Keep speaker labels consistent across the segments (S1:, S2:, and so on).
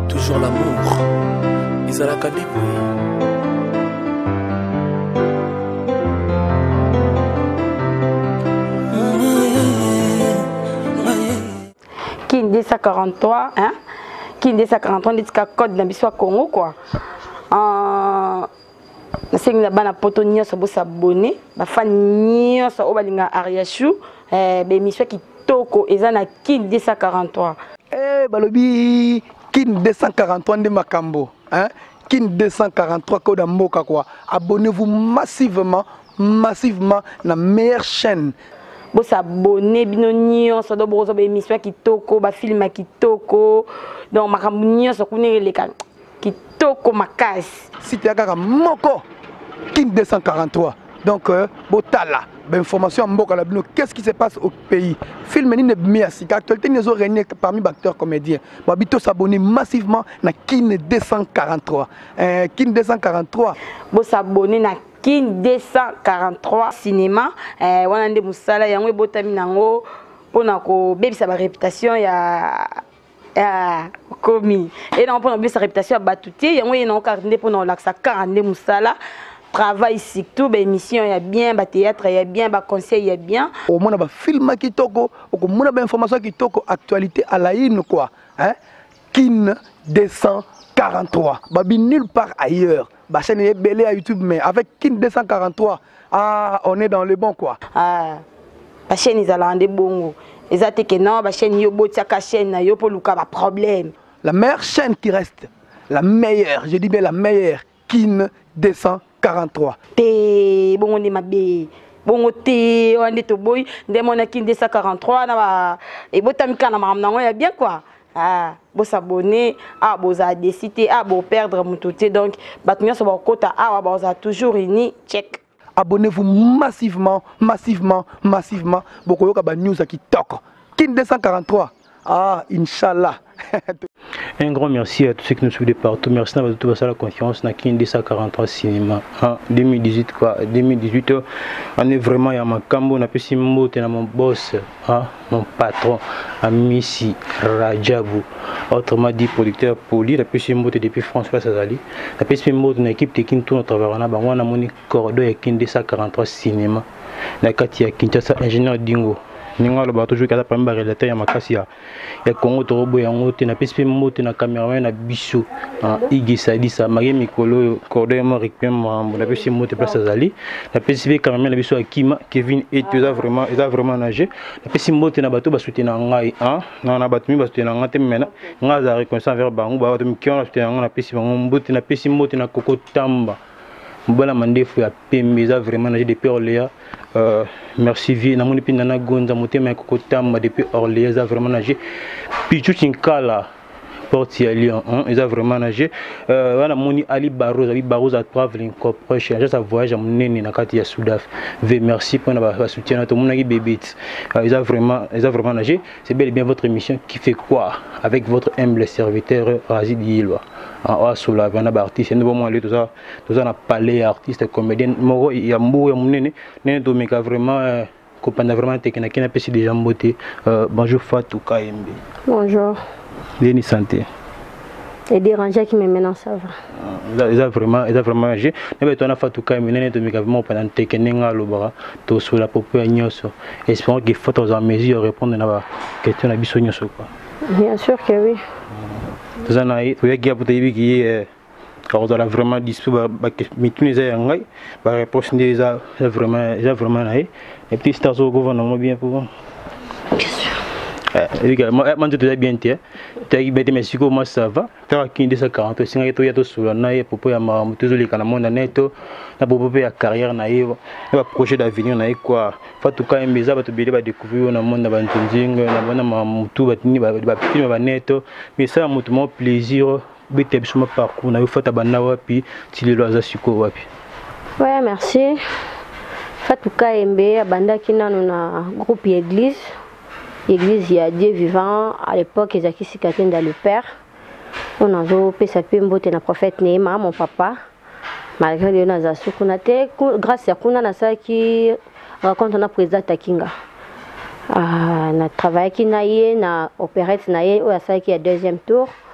S1: toujours l'amour. Ils à la
S2: Kin 243, hein? Kin 243, dit que code na biso Congo quoi. C'est que bana poto nyonso bo s'abonner, ba fan nyonso o balinga Ariachou, be mission ki toko eza na Kin 243.
S3: Balobi Kin 243 de Makambo, hein? Kin 243 Koda Mboka quoi. Abonnez-vous massivement la meilleure chaîne.
S2: Bo s'abonner bino nyonso do bozo be mission ki toko, ba film ki toko. Donc makambo nyonso kunele ka ki toko makasi.
S3: Si tu as moko Kin 243. Donc botala information mboka la bino, qu'est-ce qui se passe au pays? Film ni ne merci actualité nous ont régné parmi les acteurs comédiens. Babito s'abonner massivement na Kin 243. Kin 243.
S2: Bo s'abonner na Kin 243 cinéma wana nde musala yango botami nango pona ko bebisa ba réputation ya commis et non pona bebisa réputation ya batutie yango yena ko nde pona laksa 42 musala travail surtout ba émission ya bien ba théâtre ya bien ba conseil ya bien
S3: au moins ba film kitoko au moins ba information kitoko actualité à la une quoi hein. Kin 243 babi nulle part ailleurs. La chaîne est belle à YouTube, mais avec Kin 243, on est dans le bon quoi.
S2: La chaîne est allée en débongo. Les athées que non, la chaîne yo botiaka chaîne yo pour le cas problème.
S3: La meilleure chaîne qui reste, la meilleure, je dis bien la meilleure, Kin 243.
S2: Té bon on est ma bé. Bon té on est to boy, ndé mon Kin 243 na ba et botamika na mamna on est bien quoi. Bo s'abonner, bo za décider, bo perdre mon tout donc batunion sur kota bo za toujours ini check.
S3: Abonnez-vous massivement. Bokoyoka ba news qui tok. Kin 243. Inch'Allah.
S4: Un grand merci à tous ceux qui nous suivent de partout. Merci à tous pour la confiance. Na Kin 243 cinéma. 2018 quoi. 2018 on est vraiment à Makambo. On a pu s'immoter mon boss, mon patron, Amissi Rajabou. Autrement dit producteur poli. On a pu s'immoter depuis François Sazali. On a pu s'immoter une équipe technique tout notre travail. On a mon corridor à Kin 243 cinéma. Na Katia Kinshasa ingénieur Dingo. Ninga lo ba toujours kata pamba relateur ya makasi ya Congo torobo yango te na PSP moto na caméraman na biso igisa disa mari mikolo cordé mo récupérer mo na PSP moto place azali na PSP caméraman na biso Akima Kevin et tout ça vraiment nager na PSP moto na bato ba soutenir ngai na bato mi ba soutenir ngai te mena nga za reconnaissance vers bango ba bato mi ki on soutenir ngai na PSP bango mbote na PSP moto na Koko Tamba Mbala mandefu ya pembe vraiment nager depuis Orléans. Merci vie na moni pinana gonza motema Koko Tamba depuis Orléans ça vraiment nager Pichu Chinkala porte ya Lyon ils a vraiment nager wana moni Ali Barroz à traveling corporation juste à voyage monene na kati ya Soudaf merci pour na soutien tout monde qui bébite ils a vraiment nager c'est bel et bien votre émission qui fait quoi avec votre humble serviteur Razid Yilwa sur la vana artiste nous vraiment aller tout ça na palais artiste comédien moro ya mbo ya monene nene to meka vraiment compagnie vraiment technique na pesi déjà mboté bonjour Fatou Kaembe.
S2: Bonjour.
S4: Denis Santé.
S2: Et déranger qui me mène ça va.
S4: Ils a vraiment j'ai mais toi na Fatou Kaembe nene to meka vraiment pendant technique ngalo to sur la popé nyoso espérons que faut aux en mesure répondre na question na biso nyoso quoi.
S2: Bien sûr que oui.
S4: Tout ça naï to ya pour te qui quand on a vraiment dispo mais tous les années ba réponse des vraiment naï et puis c'est au gouvernement bien pour moi je te bien tu as bête mais comment ça va faire Kin 240 singa to ya to solo naï pour ya ma toujours les kana monde neto na pour ya carrière naï ba projet d'avenir naï quoi Fatou Kaembe za ba to bile ba découvrir na monde ba ntunzinga na bana ma mutu ba tini ba film ba neto mais ça mutu mon plaisir bete bisuma parcours na yo fata bana wapi tilelo aza siko wapi.
S2: Ouais merci. Fatou Kaembe abandaki nanu na groupe église ya Dieu vivant à l'époque ezaki sikatenda le père on a zo pesa pembo te na prophète Neema mon papa malgré le naza sukuna te grâce à kuna na saki raconte na président Takinga na travail qui na opérette na ye o asaki ya deuxième tour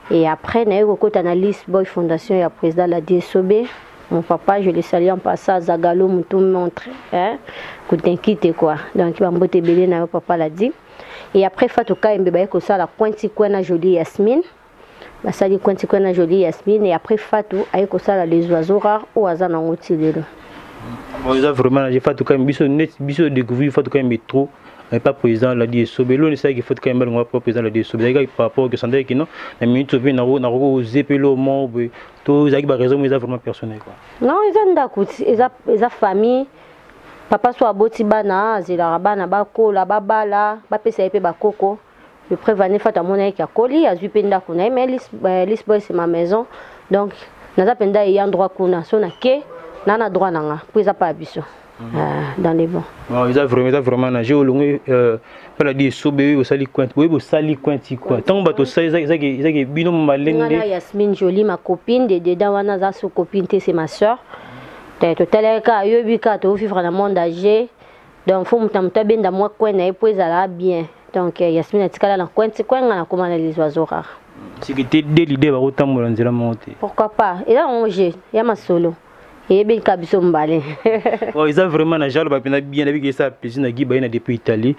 S2: Et après, na eu côté analyse boy fondation et président de la DSOB. Mon papa, je le salue en passant Zagalo Moutou montre hein kutinkite quoi. Donc bambote belé na papa l'a dit. Et après Fatou Kaembe ba ko ça la Pointi Kwena Jolie Yasmine. Ba sali Pointi Kwena Jolie Yasmine et après Fatou ay ko ça les oiseaux rares au hasard na ngotilelo.
S4: Bon, ils ont vraiment j'ai Fatou Kaembe biso découvrir Fatou Kaembe trop. Mais pas président la DSOB. L'on sait qu'il faut quand même pas président la DSOB. Par rapport à santé qui non, la minute au bien on a osé pelo mort tout ça qui va raison mais ça vraiment personnel quoi.
S2: Non, ils ont d'accord, ils ont famille. Papa soit boti bana, zela bana bako la babala, ba pesa epé bakoko. Le prévenir fata mona ki akoli, azupenda kuna mais Lisboy c'est ma maison. Donc naza penda y endroit kuna sona ke nana droit nanga, puis ça pas biso. Dans les bons.
S4: Bon, ils ont vraiment nagé au long pas la dire sobé au sali coin oui au sali coin quoi tant bateau ça ils bino malende
S2: Yasmine Jolie ma copine de dedans wana za su copine c'est ma soeur total ka yobi ka to vivre dans monde âgé donc faut mutamta benda moi coin na pour ça bien donc Yasmine atikala na coin na comment les oiseaux rares
S4: c'est que t'es l'idée va autant mo nzela monter
S2: pourquoi pas et là on j'ai ya ma solo. Et bien kabiso mbale.
S4: Oh, ils ont vraiment na jalo ba bien avec ça piscine na giba ina depuis Italie.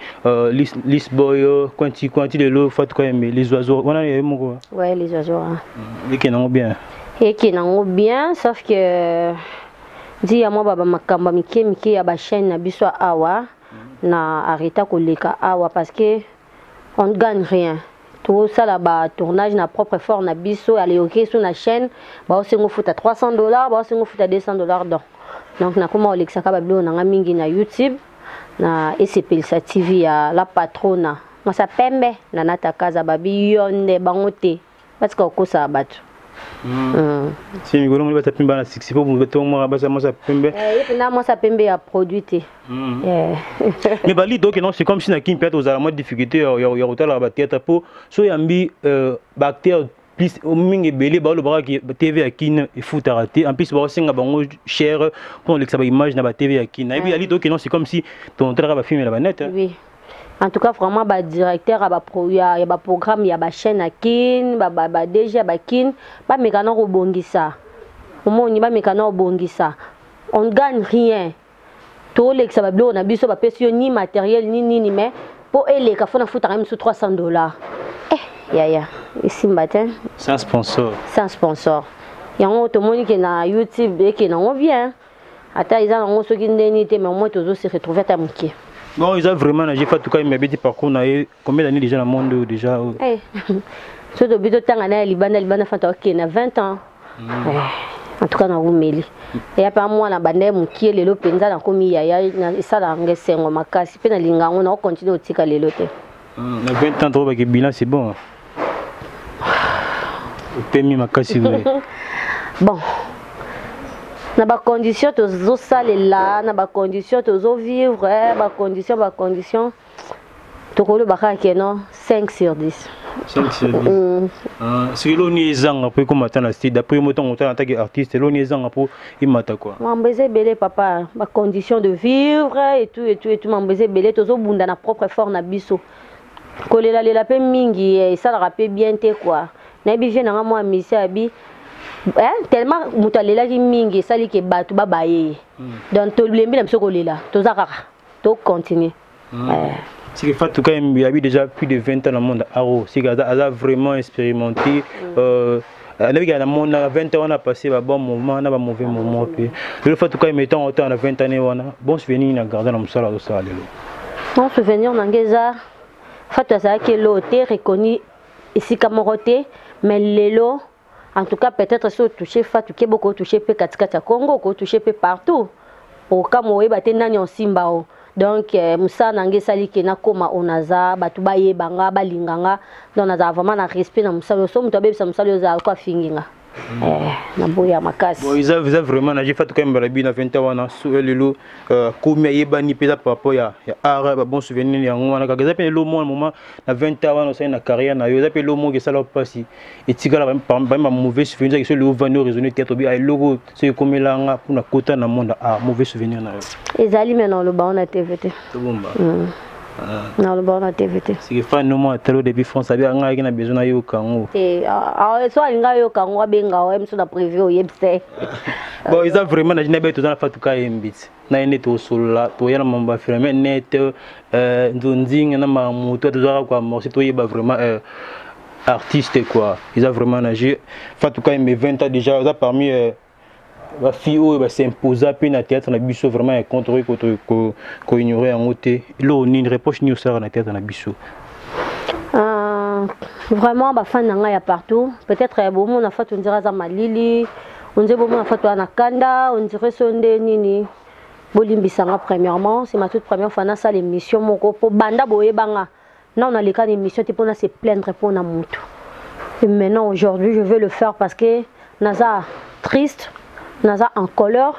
S4: Lisboy quanti de l'eau Fatou Kaembe les oiseaux. On a eu mon
S2: ouais, les oiseaux.
S4: Et qui n'ont bien.
S2: Et qui n'ont bien sauf que dit à moi baba makamba miki ya ba chaîne na biso awa na arrêta koleka awa parce que on ne gagne rien. Tout ça là-bas, tournage na propre effort na biso aller ok sur la chaîne ba aussi ngo futa $300 ba aussi ngo futa $200 donc na comment Alexa ka bablo na mingi na YouTube na SPL sa TV ya la patrona moi ça pembe na nata kaza babi yonde bangote parce que ko sa batu
S4: si mi golo mo ba tapimba na 6 pour mo beto mo ba ça mo ça pembe
S2: moi ça pembe ya produit
S4: mais bali donc non c'est comme si na kin peut aux moins difficulté ya hôtel ba tête pour so yambi bactère plus au mingi belé ba lo ba ki TV ya kin il faut arrêter en plus ba singa bango cher pour l'ex ba image na ba TV ya kin et puis ali donc non c'est comme si ton travail va filmer la net
S2: oui. En tout cas, vraiment, le directeur, il y a un programme, il y a une chaîne à Kin, déjà à Kin, pas mécano au Bongissa. Au moins, il y a mécano au Bongissa. On ne gagne rien. Tout les ça va on a besoin de ni matériel, ni mais pour les cafés, on a foutu même sous $300. Ya, ici matin.
S4: Sans sponsor.
S2: Sans sponsor. Il y a un autre monde qui est sur YouTube et qui est bien. Attends, ils ont ceux qui n'ont mais au moins, tous se retrouver à Mouki.
S4: Non, ils ont vraiment nagé pas tout cas, mais petit parcours, combien d'années déjà dans le monde déjà?
S2: Ce que je temps à Liban fait 20 ans. En tout cas, dans Roumeli. Et après moi, la bande qui est le penza dans comme il y a ça dans le sengo makasi. Puis dans l'inga on continue au tika le lote.
S4: 20 ans trop avec bilan c'est bon. Permis makasi.
S2: Bon. Na ba condition to sale là, na ba condition to vivre, ba condition to ko le baka ke non 5 sur 10.
S4: 5 sur 10. C'est l'on est zang après comme attend la style d'après moi ton en tant qu'artiste l'on est zang pour il mata quoi.
S2: M'embêter belé papa, ba condition de vivre et tout m'embêter belé to zo bunda na propre effort na biso. Ko le la pe mingi et ça le rappelle bien te quoi. Na bi vient na moi misa bi tellement mutalela ki mingi sali ke batu babaye donc to lembi na msoko lela to zakaka to continuer
S4: c'est que Fatou Kaembe a déjà plus de 20 ans dans le monde aro c'est qu'elle a vraiment expérimenté avec le monde à 20 ans on a passé un bon moment on a un mauvais moment puis le Fatou Kaembe étant autant à 20 années on a bon souvenir na garder dans musala do ça lelo
S2: bon souvenir nangeza Fatou ça que l'hôtel reconnu ici Camoroté mais lelo en tout cas, peut-être si on touche Fatou qui est beaucoup touché peu katikata Congo, qu'on touche peu partout. Au cas où on est dans Simbao. Donc, Moussa Nangé Sali qui na koma onaza, batu baye banga, balinganga, donc on a vraiment un respect dans Moussa. Nous sommes tombés sur Moussa le quoi finginga. Na boya makasi.
S4: Bon, ils ont vraiment nagé Fatou Kaembe balabi na 20 ans na sur lelo comme yeba ni pesa papa ya ara bon souvenir ya ngwana ka za pe lo moment na 20 ans na na carrière na yo za pe lo mo ke sala pasi et tigala ba mauvais souvenir que le vanno raisonner tête bi ay logo c'est comme là pour na kota na monde mauvais souvenir na yo
S2: ezali maintenant le ba on a TVT
S4: to bomba
S2: na le bon na TVT
S4: si fa no mo telo depuis France abi nga ki na besoin na yo kango
S2: so alinga yo kango abenga o emso na privé o yebse
S4: bon ils a vraiment na jina beto na fatuka embit na ene to sola to yana mamba filmer net ndonzinga na mamuto to za kwa mo to yeba vraiment artiste quoi ils a vraiment nagé fatuka mes 20 ans déjà ça parmi la fille va s'imposer puis na théâtre na biso vraiment contre ko ignorer en côté là ni une reproche ni au sera na théâtre na biso
S2: vraiment ba fan nga ya partout peut-être bon on a fait on dirait za malili on dirait bon on a fait na kanda on dirait sonde nini bolimbisanga premièrement c'est ma toute première fois na ça l'émission moko po banda boye banga non on a les cas d'émission tu pour se plaindre pour na moto et maintenant aujourd'hui je veux le faire parce que naza triste naza en colère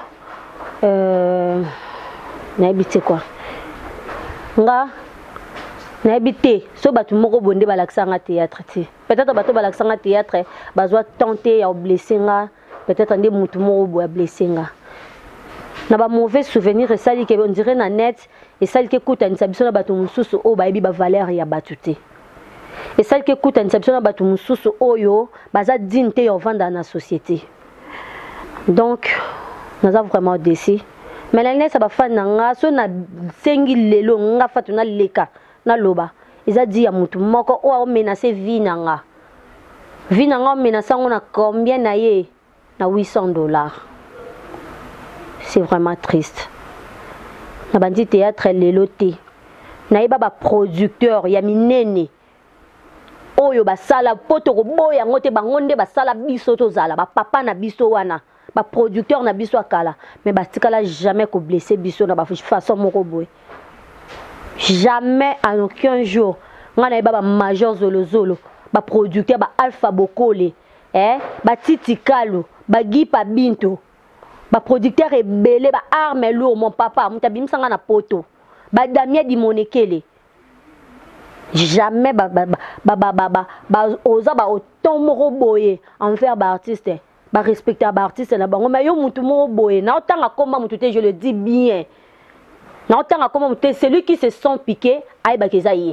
S2: n'habite quoi nga n'habite so batu moko bonde balaksanga théâtre ti peut-être bato balaksanga théâtre bazwa tenter ya blesser nga peut-être ande mutu moko bo blesser nga na ba mauvais souvenir esali ke on dirait na net esali ke kutanisa biso na bato mususu o bayebi ba valeur ya batu te esali ke kutanisa biso na bato mususu oyo baza dignité ya vanda na société. Donc, nous avons vraiment décidé. Mais l'année, ça va faire nga so na sengi lelo nga fatu na leka na loba. Ils a dit à mutu moko o menacer vie nanga. Vie nanga menacer on a combien na ye na $800. C'est vraiment triste. Na bandi théâtre lelo te. Na yeba ba producteur ya minene. Oyo ba sala poto ko boya ngote bangonde ba sala biso to zala ba papa na biso wana. Ba producteur na biso akala mais ba tikala jamais ko blesser biso na ba façon moko boy jamais en aucun jour ngana ba major zolo ba producteur ba alpha bokole ba titi kalu ba gipa binto ba producteur ebele ba arme lourd mon papa mutabimisa ngana poto ba damia di monekele jamais ba oza ba autant moko boye envers ba artiste ba respecter ba artiste na bango mais yo mutu mo boye na otanga koma mutu te je le dis bien na otanga koma mutu celui qui se sent piqué ay ba keza ye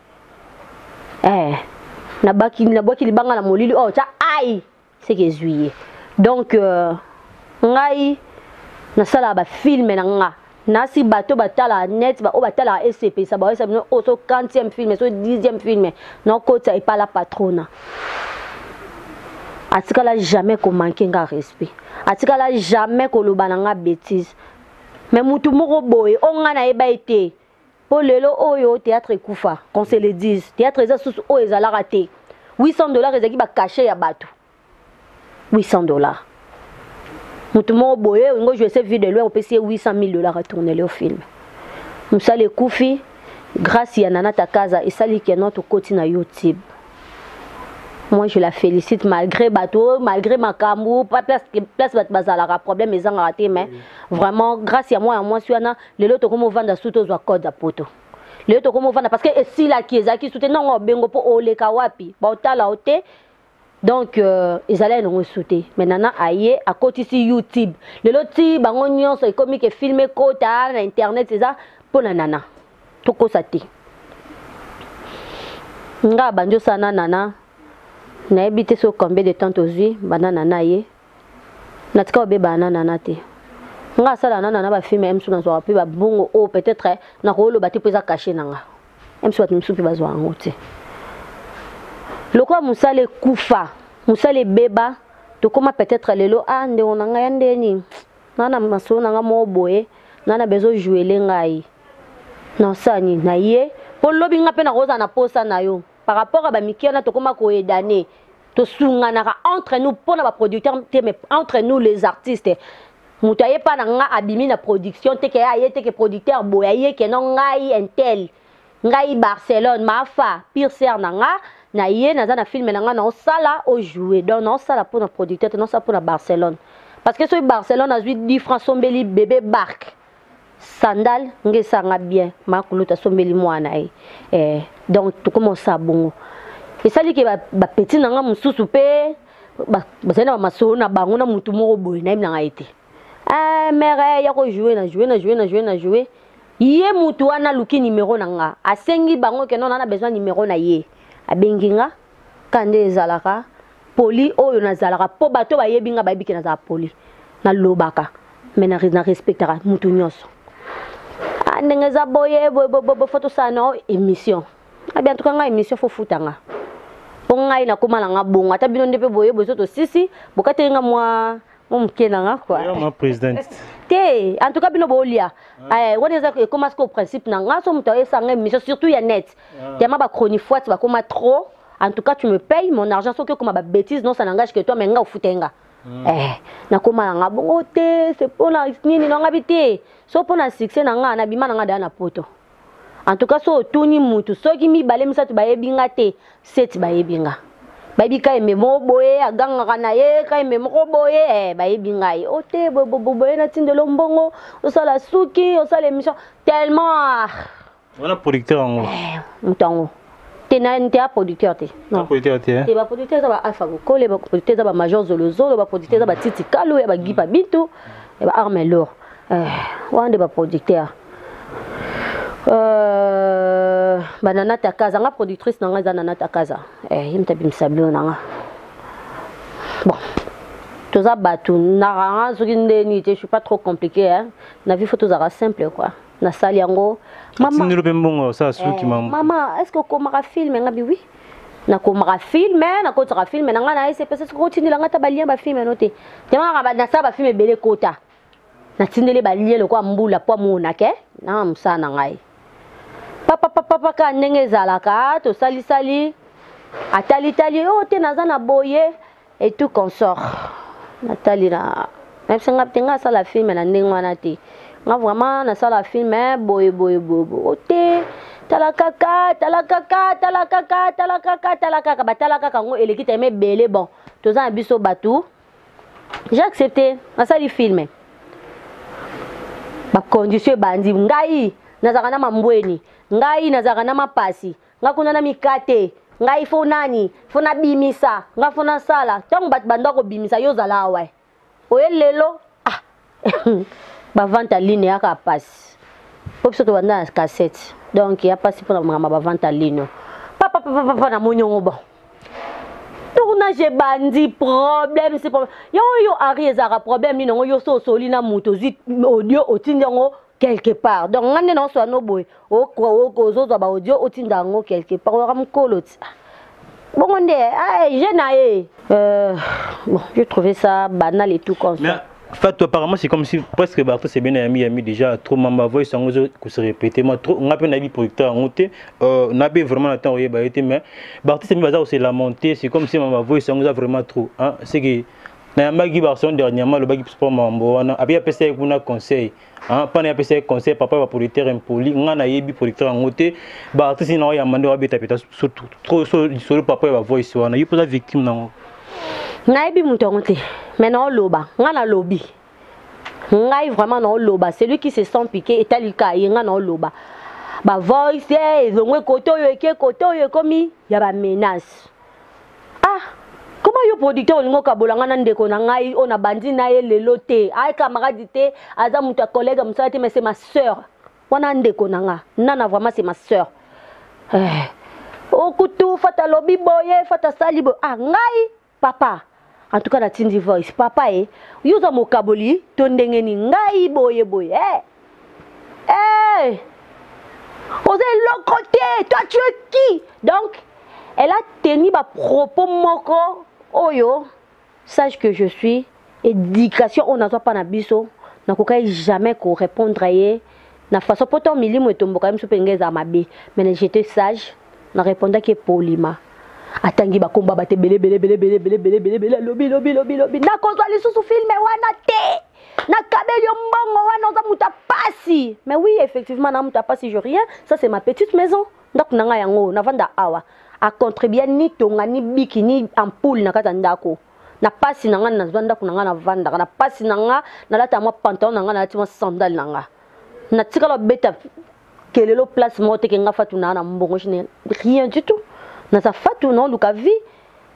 S2: na baki libanga na molili oh cha ay c'est que juillet donc ngai na sala ba film na nga na si bato batala net ba o batala SCP ça ba ça o so 40e film so 10e film non kota et pas la patrona. Atikala jamais ko manquer nga respect. Atikala jamais ko lobananga bêtise. Mais mutu moko boye onga na eba été. Po lelo oyo théâtre kufa, qu'on se le dise. Théâtre eza sous o ezala raté. $800 ezaki ba caché ya bato. $800. Mutu moko boye ngo je sais vu de loin on peut essayer $800,000 à tourner le film. Musa le kufi grâce ya Nana Takaza et sali ke notre côté na YouTube. Moi je la félicite malgré bateau, malgré ma camou, pas place bazala problème ils ont raté mais vraiment grâce à moi sur les autres comme vendre sous aux code à poto. Les autres comme vendre parce que si la qui ezaki soutien non bengo po ole kawapi, ba otala ote. Donc ils allaient nous soutenir. Maintenant aïe à côté ici YouTube. Les autres bango nyonso et comme que filmer kota na internet c'est ça pour nana. Toko sati. Nga banjo sana nana. Na habité sur combien de temps aujourd'hui banana naie na tika obe banana nate nga sala nana ba filme emsu na zo api ba bongo o peut-être na ko lo bati pesa caché nanga emsu bat msupi bazwa ngote loko musale kufa musale beba to koma peut-être lelo ande onanga yandeni nana maso nanga mo boye nana bezo jouer lengai non sani na ye po lobi nga pe na roza na posa na yo par rapport à Bamikiana, to koma ko edane to sunganaka entre nous pour na ba producteur mais entre nous les artistes mutaye pa na nga abimi na production te ke aye te ke producteur boyaye ke non ngai intel ngai Barcelone mafa pire ser na nga na ye na za na film na nga na sala au jouer donc non sala pour na producteur non ça pour na Barcelone parce que sur Barcelone a 10 francs sombeli bébé barque sandal ngesanga bien makuluta sombeli mwana donc tout commence à bon et ça dit que ba petit nanga mususu pe ba zena maso na bango na mutu moko boy na ina été mère ya ko jouer Yé mutu wana luki numéro nanga. Asengi bango ke non ana besoin numéro na ye. Abenginga kande ezalaka poli oyo na zalaka po bato ba yebinga ba yebiki na za poli. Na lobaka. Mais na respectera mutu nyonso. Ndenge za boye bo photo sana émission. Abi en tout cas nga émission fo futanga. Ngai na koma nga bonga ta bino ndepe boye bozo to sisi bokate nga mwa mukena nga quoi.
S4: Ma présidente.
S2: Té en tout cas bino bolia. On est comme au principe na nga so muto esanga émission surtout ya net. Tellement ba chronique ba koma trop. En tout cas tu me payes mon argent so que comme ba bêtise non ça n'engage que toi mais nga ofutenga. Na koma nga bongo té c'est pour la nini non ngabité. So pour na succès na nga na bima na nga da na poto. En tout cas, so tuni mutu so ki mi balem sa tu ba yebinga te set ba yebinga. Ba yebika eme mo boye aganga kana ye ka eme mo boye ba yebinga ye. O te boye na tindelo mbongo o sala suki o sala émission tellement
S4: Voilà producteur en
S2: mutango. Te na nte a producteur te.
S4: Non. Producteur te.
S2: Te ba producteur za ba Alpha Gokole ba producteur za ba Major Zolozo ba producteur za ba Titi Kalo ya ba Gipa Bitu ya ba Armelor. Wande ba producteur. Banana Takaza, nga productrice nanga za Nana Takaza. Yimta bimsablo nanga. Bon. Toza batu naranga zuginde ni je suis pas trop compliqué hein. Na vie photo za simple quoi. Na sali yango.
S4: Maman. Ça suki maman.
S2: Maman, est-ce que komara film ngabi oui? Na komara film, na kotara film nanga na ese pesa ko tindila ngata balia ba film noté. Tema ba na sa ba film belé kota. Na tindele balia le kwa mbula po mona ke. Na msana ngai. Papa ka ndenge zalaka to sali atali oh te nazana boye et tout consort Nathalie na même si nga sala film na ndenge wana te nga vraiment na sala film boye o te talaka batalaka ngo eleki teme belé bon toza na biso batu j'ai accepté na sali film ba condition bandi ngai nazaka na mambweni ngai nazaka na mapasi nga kuna na mikate ngai fo nani fo na bimisa nga fo na sala tango bat banda ko bimisa yo zala wa oye lelo ba vente en ligne ya ka pasi opso to banda na cassette donc ya pasi pour na ba vente en ligne papa na monyongo bon tournage bandi problème c'est problème yo ari ezaka problème ni ngo yo so soli na moto zi audio otindengo quelque part donc ngane non so no boy o zo ba audio otindango quelque part o ramkolo bon on est bon j'ai trouvé ça banal et tout comme ça.
S4: Fait apparemment c'est comme si presque Barthes c'est bien ami déjà trop mama voix sans que se répéter moi trop on a peine avis producteur on était n'a pas vraiment attend oui bah était mais Barthes c'est bien c'est la montée c'est comme si mama voix sans vraiment trop hein c'est que na magi Barson dernièrement le bagi pour mambo wana abi apesa kuna conseil hein pas na apesa conseil papa va producteur impoli ngana yebi producteur en côté Barthes sinon ya mande wa beta surtout trop sur papa va voix wana il pose victime non
S2: naibi mutongote mais non loba ngana lobby ngai vraiment non loba celui qui se sent piqué et talika yenga non loba ba voice ezongwe koto yo eke koto yo komi ya ba menace comment yo producteur olingo kabolanga na ndeko na ngai ona bandi na ye lelo te ay camarade te aza muta collègue musala te mais c'est ma sœur wana ndeko na nga nana vraiment c'est ma sœur okutu fata lobby boye fata salibo ngai papa en tout cas la tindi voice papa yuza mokaboli to ndenge ni ngai boye osez l'autre côté toi tu es qui donc elle a tenu ba propos moko oyo sache que je suis éducation on n'a pas na biso na kokai jamais ko répondre ye na façon poto milimo etomboka même supengeza mabe mais j'étais sage na répondre que poliment atangi bakomba bate bele lobi na kozwa lisusu filme wana te na kabelio mbongo wana za muta pasi mais oui effectivement na muta pasi je rien ça c'est ma petite maison donc nanga yango na vanda awa a contribuer ni tonga ni biki ni ampoule na kata ndako na pasi nanga na zwanda kunanga na vanda na pasi nanga na lata mo pantalon nanga na lati mo sandal nanga na tikalo beta kelelo place mo te kenga fatu na mbongo rien du tout na sa fatu non luka vie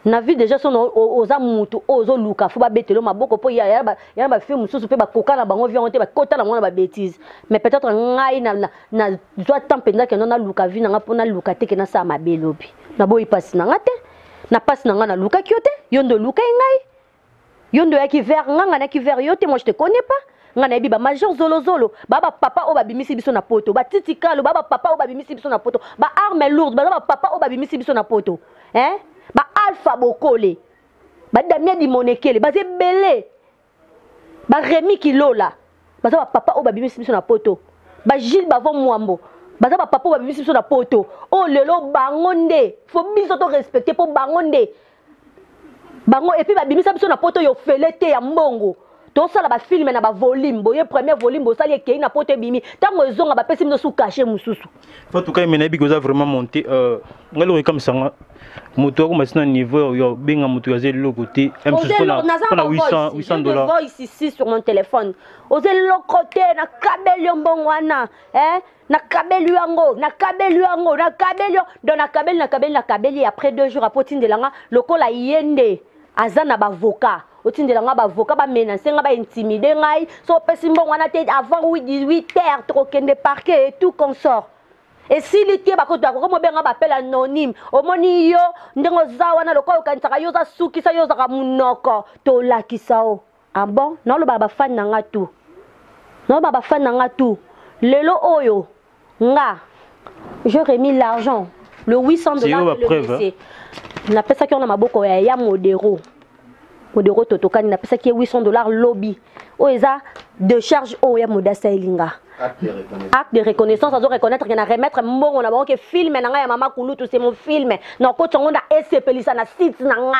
S2: na vie déjà son oza mutu ozo luka fo ba betelo maboko po ya ba film mususu pe ba koka na bango vion te ba kota na mwana ba bêtise mais peut-être ngai na doit temps penza ke na luka vie na pona luka te ke na sa mabelobi na boyi passe na ngate na passe na nga na luka kiote yondo luka ngai yondo ya ki ver nga na ki ver yote moi je te connais pas nga na biba major zolo baba papa o ba bimisi biso na poto ba titikalo baba papa o ba bimisi biso na poto ba arme lourde baba papa o ba bimisi biso na poto hein ba alpha bokole ba damien di monekele ba zebele ba remi kilola ba za ba papa o ba bimisi biso na poto ba Gilles bavon mwambo ba za ba papa o ba bimisi biso na poto o lelo bangonde fo biso to respecter po bangonde bango et puis ba bimisa biso na poto yo felete ya mbongo to sala ba film na ba volume boye premier volume bo sali ekei na poto bimi tango ezonga ba pesi biso cacher mususu
S4: en tout cas menabi ko za vraiment monter ngalo comme ça moto ko masina niveau yo benga moto ya zelo côté même chose pour 800 dollars
S2: voice ici sur mon téléphone ozelo côté na kabeli mbongo wana na kabeli yango na kabeli yango na kabeli donc na kabeli après 2 jours apotine de langa lokola yende azana ba avocat otindela nga ba avocat ba menacer nga ba intimider ngai so pesi mbongo wana te avant 18h trokende parquet et tout consort. Et si l'ité ba koto ko mo benga ba appel anonyme omoni yo ndengo zawa na lokolo kansaka yo za suki sa yo za ka munoko to lakisao ah bon non lo ba fan na nga tout non ba fan na nga tout lelo oyo nga je remis l'argent le 800 dollars na pesa ki on a maboko ya modero totokani na pesa ki 800 dollars lobby o eza de charge o ya modasa elinga acte de reconnaissance azo reconnaître que na remettre mbongo na bango ke film na ngai ya mama kulutu c'est mon film na ko tongo na SPLisa na site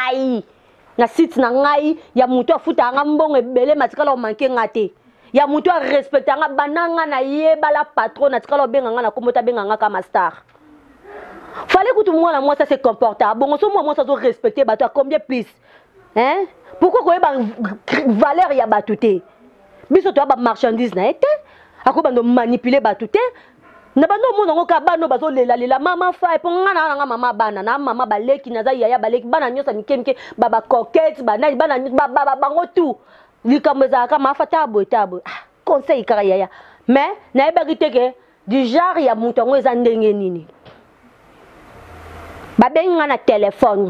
S2: na ngai ya mutu afuta nga mbongo ebele matikala o manke ngate ya mutu a respecter nga bananga na yeba la patron na tikala o benga nga na komota benga nga kama star. Fallait que tout le monde moi ça se comporte. Bon, moi ça doit respecter bateau à combien plus? Hein? Pourquoi quoi ba valeur ya batouté? Biso to ba marchandise na été. Ako ba no manipuler batouté. Na ba no mo ka ba no bazo lela mama fa po ngana nga mama bana na mama baleki na za yaya baleki bana nyosa mikemke baba coquette bana baba bango tout. Likameza ka mafata tabo. Conseil ka yaya. Mais na ebagite ke du genre ya mutongo eza ndenge nini? Babenga na téléphone.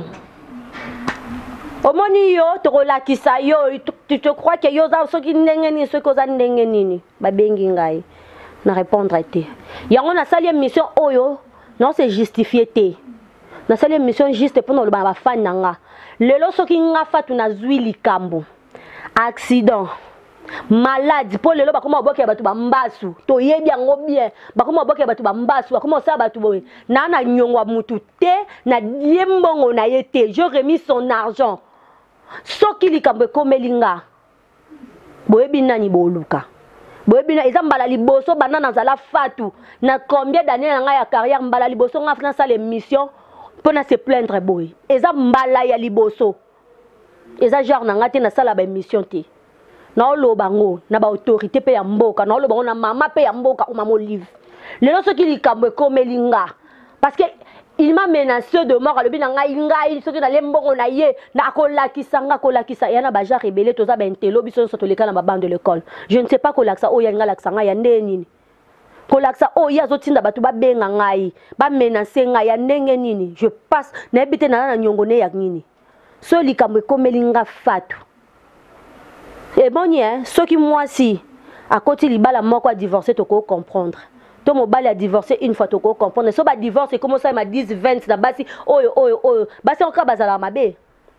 S2: Omoni yo tokolakisa yo tu te crois que yo za soki ndenge ni soki oza ndenge nini babengi ngai na répondre te. Yango na sali mission oyo non c'est justifié te. Na sali mission juste pour no ba fan nanga. Lelo soki nga fatu na zwi likambo. Accident. Malade pour lelo bakoma boke batu bambasu to yebi yango bien bakoma boke batu bambasu bakoma sa batu boye na nyongwa mutu te na liembongo na yete je remis son argent soki likambe komelinga boyebi nani boluka boyebi na ezambala liboso banana zala fatu na combien d'années na nga ya carrière mbala liboso nga na sala émission pona se plaindre boy ezambala ya liboso eza genre na ngate na sala ba émission te. Na lo bango na ba autorité pe ya mboka na lo bango na mama pe ya mboka o mama Olive lelo soki likambo komelinga parce que il m'a menacé de mort le bina ngai soki na lembongo na ye na kolakisa yana ba ja rebelle toza ba intelo biso so to leka na ba bande de l'école je ne sais pas kolakisa o ya ngalakisa ngai ya ndeni kolakisa o ya zotinda batu ba benga ngai ba menacer ngai ya ndenge nini je passe na ebite na nyongone ya nini so likambo komelinga fatu. Et bon, ceux qui moi si à côté libala moko a divorcé to ko comprendre. To mobile a divorcé une fois to ko comprendre. So ba divorce et comment ça m'a 10 20 na basi oyo basi on ka bazala mabe.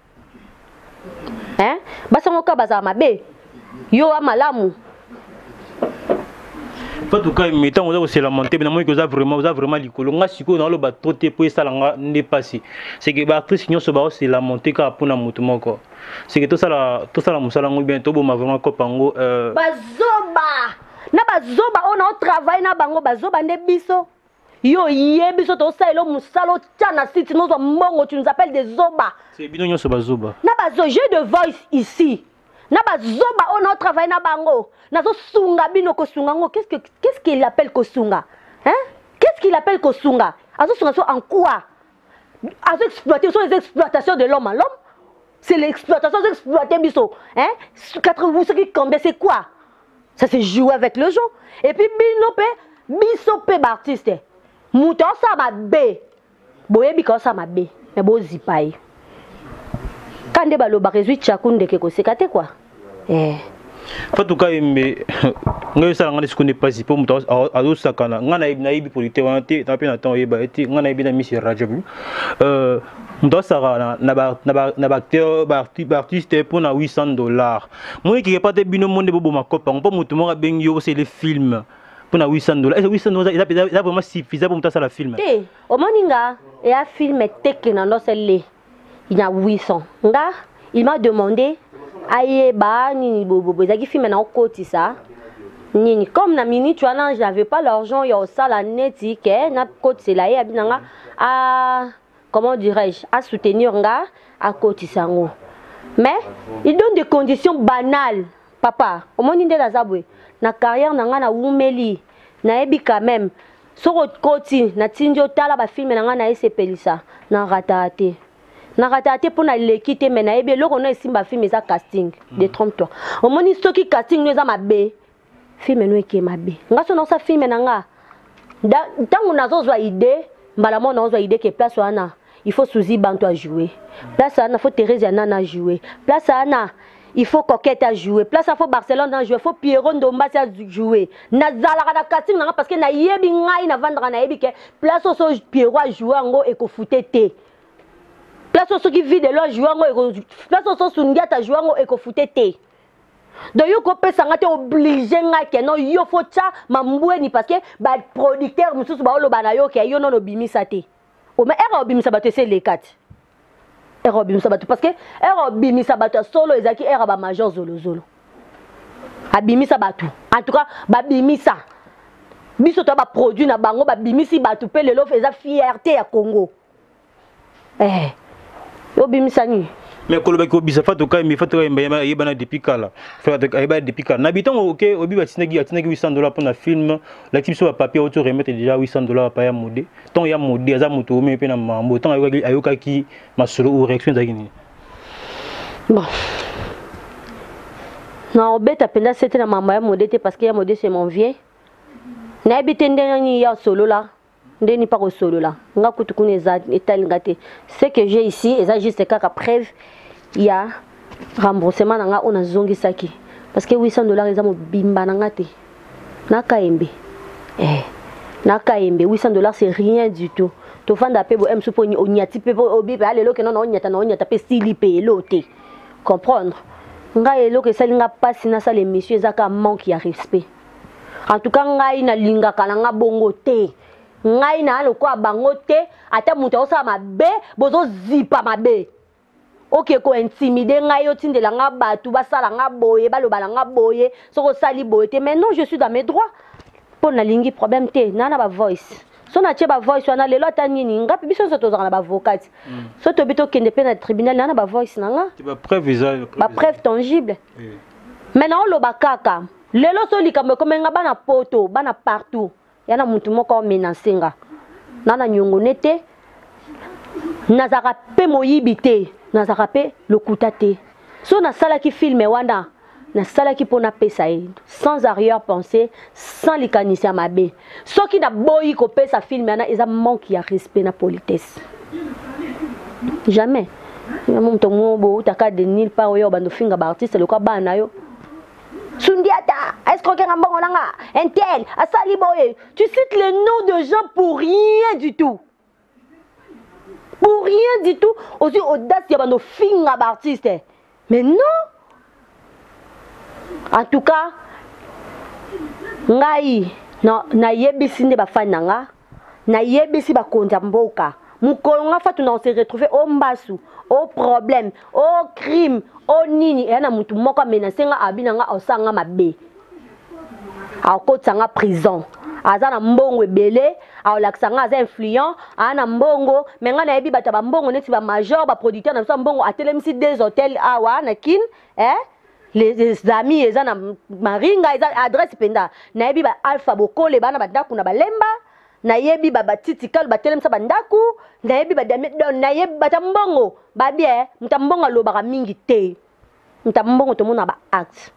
S2: Hein? Basi on ka bazala mabe. Yo amalamu.
S4: En tout cas, mais tant que c'est la montée, mais moi que ça vraiment l'icolo. Nga siko dans le bateau te pour ça là n'est pas si. C'est que l'actrice sinon ce bas c'est la montée car pour na mutumo quoi. C'est que tout ça la musala ngou bientôt bon ma vraiment kopango
S2: bazoba. Na bazoba on a travail na bango bazoba ne biso. Yo biso to ça elo musalo tana site nous mbongo tu nous appelles des zoba.
S4: C'est bidon so bazoba.
S2: Na bazo j'ai de voice ici. Na bazoba on a travail na bango. Nazo sunga bino kosunga ngo qu'est-ce qu'il appelle kosunga? Hein? Qu'est-ce qu'il appelle kosunga? Azo sunga so en quoi? à exploiter, sont les exploitations de l'homme à l'homme. C'est l'exploitation, c'est exploiter biso. Hein? 80 qui combien c'est quoi? Ça c'est jouer avec le jeu. Et puis biso pe artiste. Mouton ça ma bé. Boye biko ça ma bé. Mais bo zipai. Quand de balo ba résoudre chakunde ke ko sekate quoi.
S4: Fatou Kayembe ngai sala ngani ce qu'on n'est pas si pour muto ado sakana ngana ibi polité wanté na pe na temps yeba eti ngana ibi na mission radio muto sala na acteur artiste pour na $800 moi qui pas de bino monde bobo makopa on pas muto mo bengi yo c'est les films pour na $800 est $800 il a vraiment suffisant pour muto sala film
S2: o moninga et a film tekena no selle il y a 800 nga il m'a demandé aïe bah ni bobo ezaki film na okoti ça nini comme na minute tu as j'avais pas l'argent il y a ça la neti que na côté c'est là et binanga à comment dirais-je à soutenir nga à côté sango mais il donne des conditions banales papa au moins inde la zabwe na carrière nanga na umeli na ebi quand même sur côté na tinjo tala ba film nanga na esepelisa na ratate. Na raté pour na l'équité mais na ebe loko na simba film ça casting de 33 au moins ce qui casting nous a mabe film no eke mabe nga so na sa film na nga tangu nazo zwa idée mbala mo nazo idée que place wana il faut Suzy Banto à jouer place wana faut Thérèse Nana jouer place wana il faut Coquette à jouer place faut Barcelone à jouer faut Pierrot Ndomba à jouer na zala na casting na parce que na yebi ngai na vendre na yebi que place so Pierrot à jouer ngo e ko futete. Place où ceux qui vivent de leur jouant, place où ceux qui ta jouant et qu'on foutait té. Donc yo ko pesa ngate obligé ngake non yo faut ça mambweni parce que ba producteur mususu ba lo bana yo ke yo non obimisa té. O mais era obimisa ba te c'est les quatre. Era obimisa ba parce que era obimisa ba solo ezaki era ba major zolo. Abimisa ba tout. En tout cas ba bimisa. Biso to ba produit na bango ba bimisi ba tout pe le lo feza fierté ya Congo. Obimisani
S4: mais koloba ko bisa Fatou Kayembe Fatou Kayembe yeba na depuis kala Fatou Kayembe depuis kala na biton OK obi batinagi $800 pour na film l'actif sur papier auto remettre déjà $800 pa ya modé ton ya modé za moto mais pe na mambo ton ayoka ki masolo ou réaction d'agini
S2: bon non beta penda c'était na mama ya modé parce que ya modé c'est mon vieux na bitende ni ya solo là ndeni pas au solo là nga kutukune za etalingate ce que j'ai ici et ça juste kaka preuve il y a remboursement nga on a zongi saki parce que $800 ils ont bimba nga te na Kayembe na Kayembe $800 c'est rien du tout to fanda pe bo em suponi onyati pe obi pe alelo ke non onyata pe stili pe lote comprendre nga elo ke salinga pasi na sale monsieur zaka manque ya respect en tout cas nga ina linga kala nga bongo te ngai na loko bango te ata muto osa mabe bozo zipa mabe OK ko intimider ngai otindela nga batu basala nga boye baloba nga boye soko sali boye te mais non je suis dans mes droits pour na lingi problème te nana ba voice so na tie ba voice wana lelo tanini ngapi biso so tozana ba avocat so to bito kende pe na tribunal nana ba voice nanga
S4: ba preuve
S2: tangible maintenant lo bakaka lelo so likambe komenga bana poto bana partout yana mutu moko menacenga nana nyongo nete nazaka pe moyibite nazaka pe lokuta te so na sala ki filme wana na sala ki pona pesa sans arrière-pensée sans likanisi mabe so ki na boyi ko pesa filme wana eza manque ya respect na politesse jamais mutu mo bo utaka de nil pa yo bando finga ba artiste le ko bana yo Sundiata, escroquer un bon langa, un tel, à Saliboye. Tu cites les noms de gens pour rien du tout. Pour rien du tout. Aussi audace, il y a nos filles artistes. Mais non. En tout cas, ngai na yebisi ne ba fananga, na yebisi ba konza mboka. Mukolonga fatu na on s'est retrouvé au mbasu, au problème, au crime, au nini et na mutu moko menacenga abinanga osanga mabe. A kotanga prison. Azana mbongo ebele, a laksanga aza influent, ana mbongo, menga na yebi bata ba mbongo neti ba major ba producteur na so mbongo atelemisi des hôtels awa na kin, les amis ezana maringa eza adresse penda. Na yebi ba alpha bokole bana ba ndako na ba lemba. nayebi babatiti kal batelem sa bandaku nayebi badame nayebi batambongo babie mtambongo lobaka mingi te mtambongo to mona ba act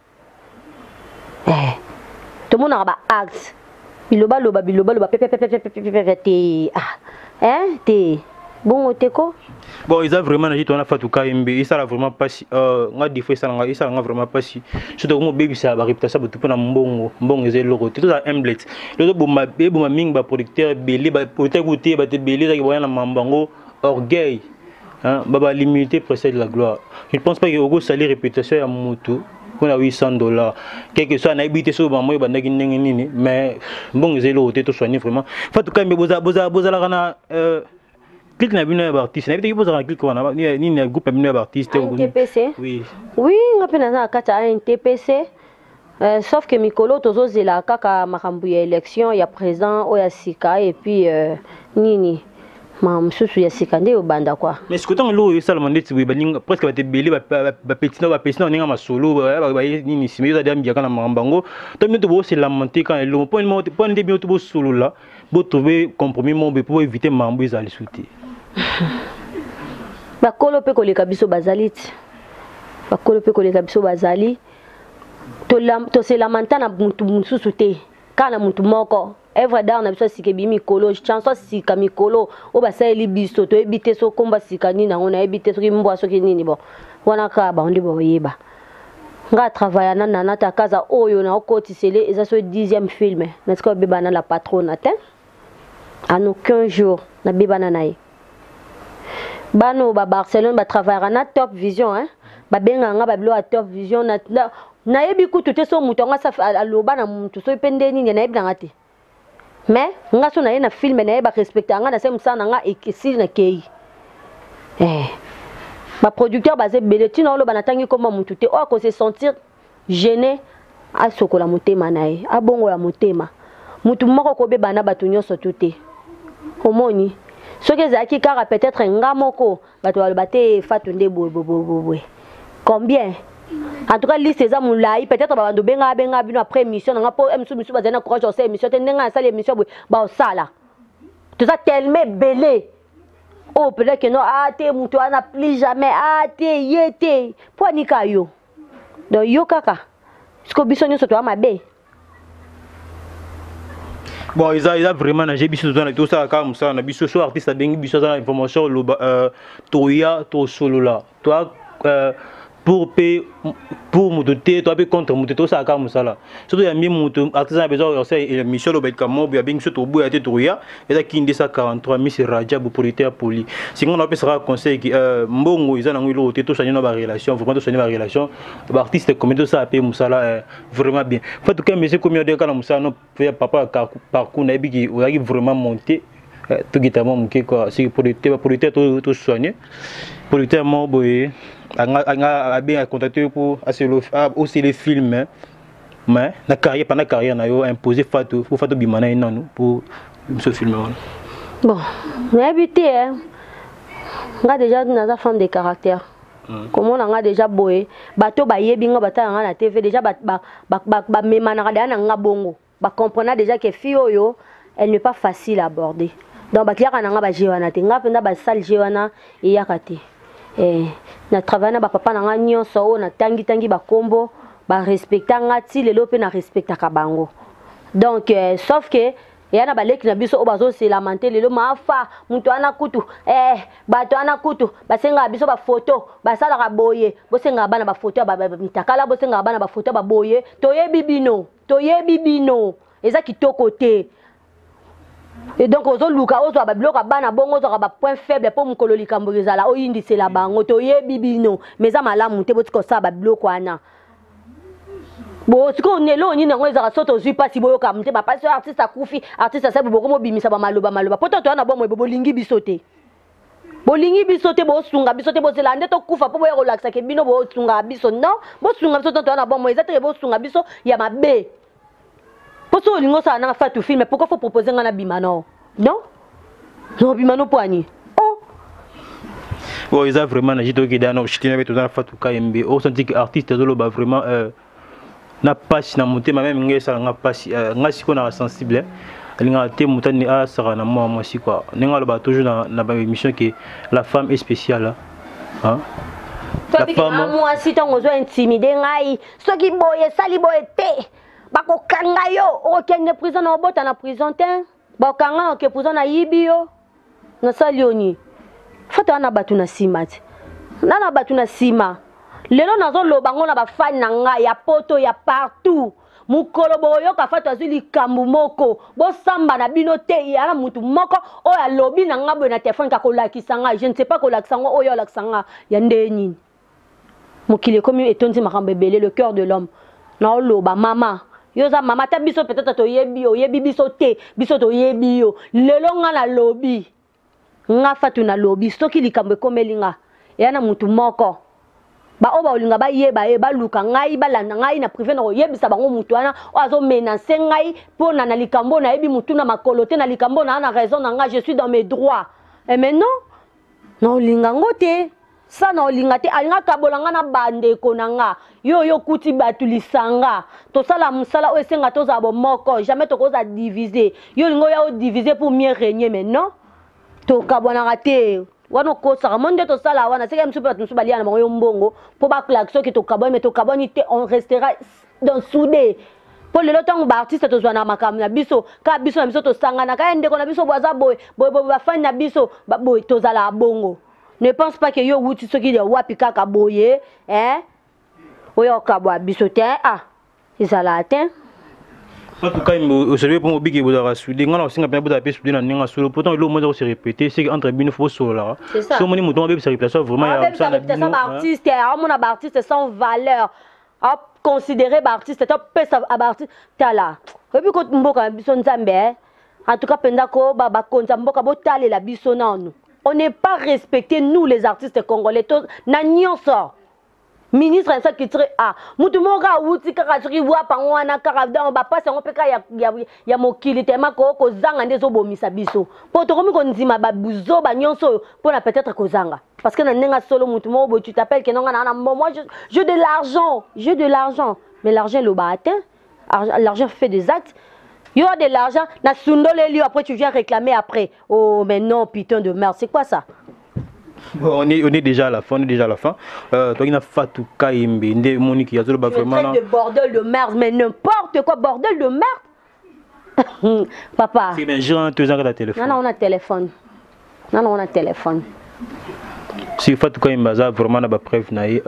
S2: to mona ba act biloba loba pepe te te bon teko
S4: bon ils a vraiment dit on a fait tout cas mb ça là vraiment pas si nga défaut ça nga vraiment pas si surtout mo baby ça ba réputation ba tout na mbongo ezelo côté tout ça emblet le boma ming ba producteur belé ba producteur goûter ba te belé ça voyant na mambango orgueil hein baba limité précède la gloire je pense pas que au salaire réputation ya moto on a $800 quelque soit na habité sur ba moyo bandaki nini mais mbongo ezelo côté tout soigner vraiment en tout cas mbe boza la kana clique na bino ya artiste na bité boza na clique wana ni na groupe bino ya artiste
S2: NTPC
S4: oui
S2: ngapena na kata NTPC sauf que mikolo tozozela kaka makambu ya élection ya président oya sika et puis nini msusu ya sika nde obanda quoi
S4: mais ce que tant lo ça le mandate oui baninga presque ba te belé ba petit na ninga masolo ba nini simi za dam biaka na mambango to mino to bo se lamenter quand le point de bien to bo solo là bo trouver compromis mon pour éviter mambo ezali souté
S2: bakolo pe koleka biso bazaliti bakolo pe koleka biso bazali to se lamenta na mutu msusu te kana mutu moko evre dar na biso sike bimi kolo chanson sika mikolo o basali biso to ebite so komba sika nini na ona ebite so kimbo so kinini bon wana ka ba ndi bo yeba nga travailler na nata kaza oyo na okotisele eza so 10e film na tsiko beba na la patronne atin en aucun jour na beba na nae bano ba Barcelone ba travailler na Top Vision hein ba benga nga ba bilo a Top Vision na yebi kutu te so mutu nga sa aloba na mutu so ipende nini na yebi na ngate mais nga so na ye na film na ye ba respecter nga na se musana nga ekisi na kei ba producteur bazé belé tina lo banatangi comme mutu te o ko se sentir gêné a sokola motema na ye a bongo la motema mutu moko ko be bana batu nyonso tuté omoni soki zaki kara peut-être nga moko bato balobate fatunde boy combien en tout cas liste eza mulai peut-être babando benga bino après émission nga po misu bazana courage au émission te ndenga sala émission ba osala tout ça tellement belé oh peut-être que non te mutu ana plus jamais te yete po nika yo donc yo kaka sko biso nyoso to amabe
S4: bon ils a vraiment j'ai biso tout ça comme ça na biso so artiste bengi biso ça information toya to solo là toi pour mututé toi contre mututé ça comme ça là surtout il y a mis mutu artisan besoin c'est Michel Obekamo bien bien surtout bout a été toya et ça qui 243 Miss Raja pour producteur poli si on appelle ça conseil qui mbongo ils en ont eu tout ça une relation vraiment tout ça une relation artiste comme tout ça appelle musala vraiment bien en tout cas monsieur combien de cas musala non papa parcours na bi qui vraiment monté tout guitarement mouké quoi c'est producteur tout soigné producteur mo boy a bien contacté pour aussi les films mais la carrière pendant carrière na yo imposé Fatou pour Fatou Bimana non pour ce film
S2: bon n'habité nga déjà na femme de caractère comment on a déjà boé bato ba yebi nga bata nga na TV déjà ba memana na nga bongo ba comprendre déjà que fille oyo elle n'est pas facile à aborder donc ba klia kana nga ba jewana te nga penda ba sal jewana e yakate na travailler na ba papa na nga nyonso o na tangi ba kombo ba respecta nga ti lelo pe na respecta ka bango donc sauf que yana baleki na biso o bazo se lamenter lelo mafa muntu ana kutu bato ana kutu basenga biso ba photo basala ka boye bosenga bana ba photo ba mitakala bosenga bana ba photo ba boye toyebi bino eza kitoko te. Et donc aux luka ozo ba bloka bana bongo zo ba point faible pour mukolo likambo ezala o yindi c'est la bango to yebi bino mais za malamu te botiko sa ba bloko ana bo tiko nelo ni nango ezaka soto zui pasi boyo ka mte ba pasi artiste akufi artiste sa boko mo bimisa ba maloba poto to ana bomo bolingi bisote bo sunga bisote bo zela nde to kufa po boyo relaxa ke bino bo sunga biso non bo sunga biso to ana bomo ezate bo sunga biso ya mabe. Pourquoi on a un fait tout film, mais pourquoi faut proposer un bimano? Non? Non, bimano poignet. Oh!
S4: Bon, ils ont vraiment agi de Guédano, je tiens à mettre dans la fatou KMB. On sent que l'artiste de l'Oba vraiment n'a pas si n'a monté, même n'a pas si qu'on a sensible. linga te mutani a sara na moi si quoi ninga ba toujours na ba émission que la femme est spéciale hein
S2: la femme moi si tongo zo intimider ngai soki boye sali boye te bako kanga yo o kende prison na obota na prison te ba kanga ke prison na yibio na salioni fata na batu na simati na batu na sima lelo nazo loba ngona ba fan na ngai ya poto ya partout mukolo boyo ka fata zili kambu moko bo samba na bino te ya na mutu moko o ya lobi na ngabo na téléphone ka ko lakisa ngai je ne sais pas ko lakisa ngo o yo lakisa nga ya ndeni mukile comme etonzi makambe belé le cœur de l'homme na o loba mama yoza mama ta biso peut-être to yebi o yebi biso te biso to yebi yo lelo nga na lobi nga fatu na lobi soki likambe komelinga ya na mutu moko ba oba olinga ba yeba e ba luka ngai balanda ngai na privé na yebisa bango mutu wana o azo menacer ngai pona na likambo na yebi mutu na makolote na likambo na raison na nga je suis dans mes droits et maintenant non olinga ngote ça na olinga te alinga kabolanga na bande konanga yo kuti batulisanga to sala musala o esenga to za bo moko jamais to koza diviser yo lingo ya o diviser pour mieux régner maintenant to kabona te wano kosa monde to sala wana seka msupa tumsuba liana bango mbongo po ba klaxo ki to kaboni mais to kaboni te on restera dans soudé pour le temps ba artiste to zwana makam na biso ka biso na biso to sangana ka ndeko na biso boza boy ba fan na biso ba boy to zala bongo ne pense pas que yo wuti soki de wapi kaka boye oyo kabwa biso te izala atteint.
S4: En tout cas, vous savez pour moi que vous avez soudé, on a aussi un peu de soudé dans le solo. Pourtant, le mot se répéter, c'est qu'entre bino faut solo. C'est ça. Si on mouton avec sa réputation vraiment
S2: ça artiste, mon artiste sans valeur. A considérer artiste, top pesa artiste tala. Et puis quand mboka biso nzambe, en tout cas pendako baba konza mboka botale la biso nanu. On n'est pas respecté nous les artistes congolais, na nyonso. Ministre ça qui très mutu moka wuti kaka turi wa pangwana kaka dans ba passe on peka ya mokili tema ko zanga ndezo bomisa biso po to komi ko nzima ba buzo ba nyonso pour na peut-être ko zanga parce que na nenga solo mutu mo bo tu t'appelles que non na moi je de l'argent mais l'argent le bâtin l'argent fait des actes il y a de l'argent na sundole lui après tu viens réclamer après oh mais non putain de merde c'est quoi ça?
S4: Bon, on est déjà à la fin, toi il a Fatou Kaimbe, Monique Yazolo vraiment.
S2: De bordel de merde, mais n'importe quoi, bordel de merde. Papa.
S4: C'est bien, j'ai un téléphone.
S2: Non, on a téléphone. Non, on a téléphone.
S4: Si Fatou Kaimbe a vraiment la preuve,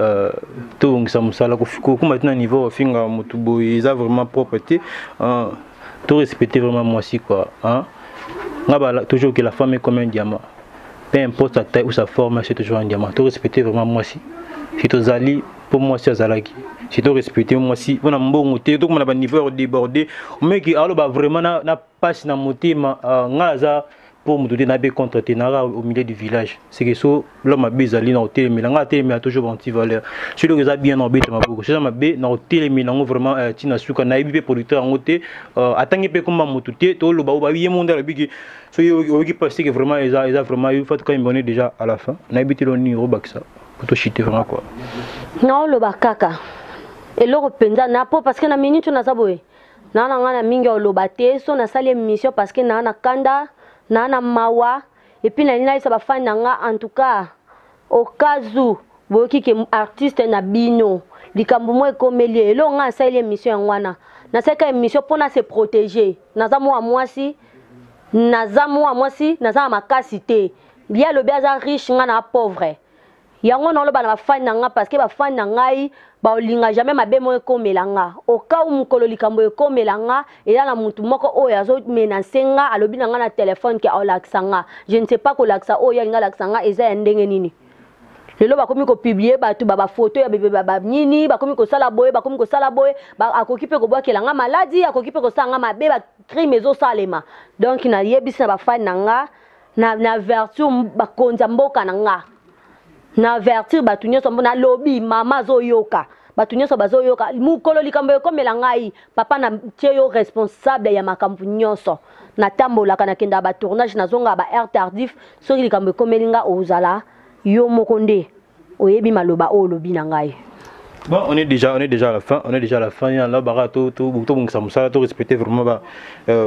S4: tout ça musala ko maintenant niveau finga mutubo, ils a vraiment propreté, tout respecter vraiment moi aussi quoi, hein. Toujours que la femme est comme un diamant. Peu importe sa taille ou sa forme, c'est toujours un diamant. Tu respecter vraiment moi si. Si tu zali, pour moi c'est zalaki. Si tu respecter moi si, on a un bon côté, donc on a un niveau débordé. Mais qui alors vraiment n'a pas si na moté ngalaza pour me donner nabe contre Tenara au milieu du village. C'est que ça l'homme a bizali na hôtel mais l'anga hôtel mais a toujours anti valeur. Si le gars bien embêté ma beaucoup. C'est ça ma bé na hôtel mais l'ango vraiment tina suka na ibi producteur en hôtel atangi pe comme motuté to lo ba oui monde la bigi. So yo qui pense que vraiment ils a vraiment eu fait quand on est déjà à la fin. Na ibi lo ni robaksa. Pour to chiter vraiment quoi.
S2: Non lo bakaka. Et lo repenza na po parce que na minute na saboé. Na ngana mingi lo baté so na sali émission parce que na kanda nana mawa et puis na ça va faire en tout cas au cas où boki que artiste na bino likambo mo ekomelie lo nga sa ile émission wana na seka émission pour na se protéger naza moi si naza makasi te bien le bien riche nga na pauvre yango na lo bana ba fan nga parce que ba fan ngai ba olinga jamais mabe mo ekomelanga au cas où mukolo likambo ekomelanga et là na mutu moko oyo azo menacenga alobi nga na téléphone ke olaksanga je ne sais pas ko laksa oyo nga laksanga eza ndenge nini lelo bakomi ko publier batu ba photo ya bebe baba nini bakomi ko sala boye ba akoki pe ko bwakela nga maladie akoki pe ko sanga mabe ba crime ezo salema donc na yebisa ba fan nga na vertu ba konza mboka nga na avertir batu nyonso mbona lobby mama zoyoka batu nyonso bazoyoka mukolo likambo ekomela ngai papa na tie yo responsable ya makambo nyonso na tambola kana kenda ba tournage na zonga ba air tardif soki likambo ekomelinga ozala yo mokonde oyebi maloba o lobi na ngai.
S4: Bon, on est déjà à la fin, il y a là barato tout bongsa musala tout respecter vraiment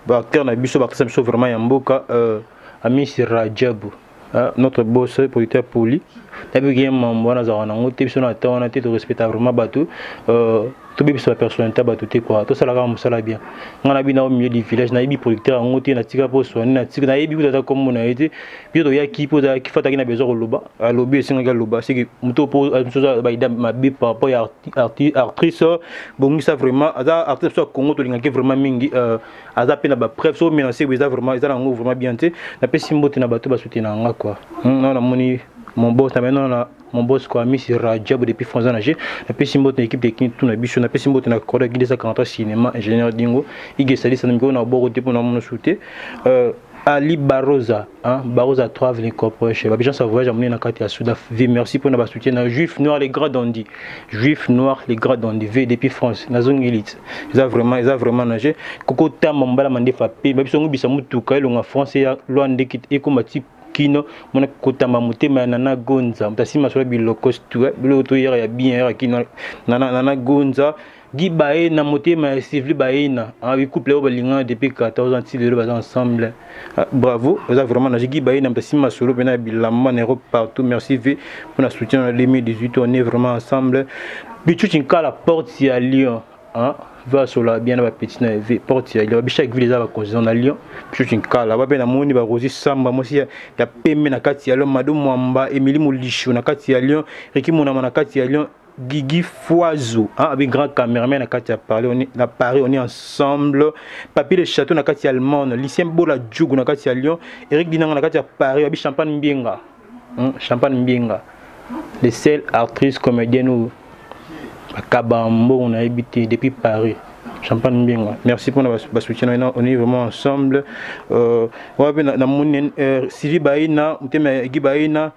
S4: acteur na biso acteur biso vraiment ya mboka Amis Rajabu notre boss producteur Poli depuis qu'il y a membre na za na ngote biso na tawana te to respecter vraiment bateau to biso la personnalité bateau te quoi to sala ka musala bien ngana bina au milieu du village na ibi producteur ngote na tika po so na tika na ibi ko ta comme na été puis to ya ki po ta ki fata ki na besoin loba a lobby singa ga loba c'est que muto po so ba ida ma bi par rapport ya actrice bongi ça vraiment aza artiste so Congo to linga ki vraiment mingi aza pe na ba preuve so menacer ça vraiment ça na ngo vraiment bien te na pe simbote na bateau ba soutenir nga quoi non na moni mon boss maintenant mon boss quoi Miss Rajab depuis France nagé na pe simbote na équipe technique tout na biso na pe simbote na koda guide sa 40 cinéma ingénieur dingo ige sali sa ngo na boko te pour na mon souté Ali Baroza Baroza 3 Valley Corporation ba bien ça voyage amener na kati ya Souda V merci pour na soutien na juif noir les grands dandy juif noir les grands dandy V depuis France na zone élite ils a vraiment nagé koko tamba mbala mande fa pe ba biso ngubisa mutuka elonga France ya loande kit e ko mati kino mona kotamba mutema nana gonza mtasima sola biloko stu biloto ya bien ya kino nana gonza gibae na motema civil baena avec couple au balinga depuis 14 ans de bas ensemble bravo vous avez vraiment nagi gibae na mtasima solo bena bilamba na partout merci V pour notre soutien en 2018 on est vraiment ensemble bitu chinkala porte ya Lyon va sur la bien la petite nave porte il va chaque ville va concession à Lyon puis une kala va bien moni ba rosi samba moi si ya peme na kati ya Lyon mado mwamba Emily Mulisho na kati ya Lyon Ricky Mona na kati ya Lyon Guigui Foizo avec grand caméraman na kati ya parler on est na Paris on est ensemble Papi le château na kati ya Allemande Lucien Bola Djougou na kati ya Lyon Eric Dinanga na kati ya Paris abi Champagne Mbenga les seules actrices comédiennes Kabambo on a habité depuis Paris Champagne bien merci pour notre soutien on est vraiment ensemble na mon Sylvie Baina mutema Gibaina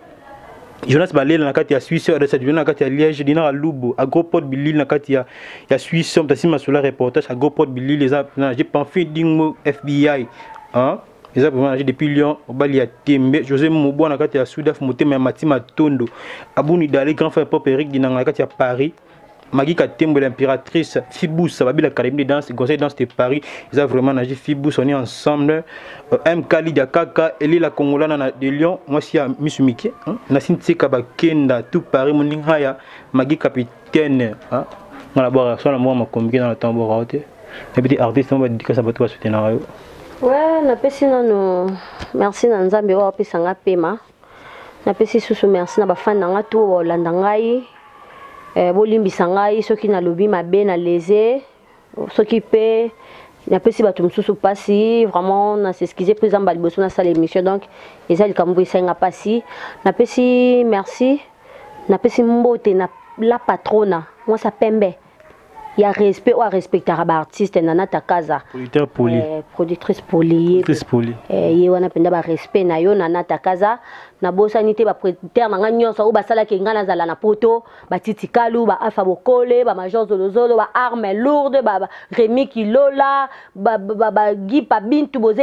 S4: Jonas Balel na kati ya Suisse de cette na kati ya Liège dina Lubo à Gros Port Billy na kati ya Suisse on tasima sur la reportage à Gros Port Billy les j'ai pas fait dingo FBI ils ont vraiment depuis Lyon au Bali à Tembe José Moubo na kati ya Soudaf mutema Matima Tondo Abouni Dalé grand frère Pop Eric dina na kati ya Paris Magui Katembo l'impératrice Fibous ça va bien l'académie de danse conseil de danse de Paris ils ont vraiment nagé Fibous on est ensemble M Khalid Kaka Eli la Congolana de Lyon moi si à Miss Mickey Nassine Tseka Bakenda tout Paris Moningaya Magui capitaine dans la boire soit la moi m'a communiqué dans le tambour raté et puis artiste on va dire que ça va tout soutenir
S2: ouais na pesi nano merci na nzambe wa pesa nga pema na pesi susu merci na bafana nga to olanda ngai bolimbisa ngai soki na lobi mabe na leze soki pe na pesi bato mususu pasi vraiment na s'excuser présent ba liboso na salle émission donc ezali kambo isenga pasi na pesi merci na pesi mbote na la patrona moi ça pembe il y a respect ou à respecter ba artiste nana takaza
S4: producteur Poli
S2: productrice Poli ye wana penda ba respect na yo nana takaza na bosanité ba producteur na nyonso o basala ke ngana zala na poto ba titikalu ba alpha bokole ba major zolozolo ba arme lourde ba Rémi Kilola ba gipa bintu boze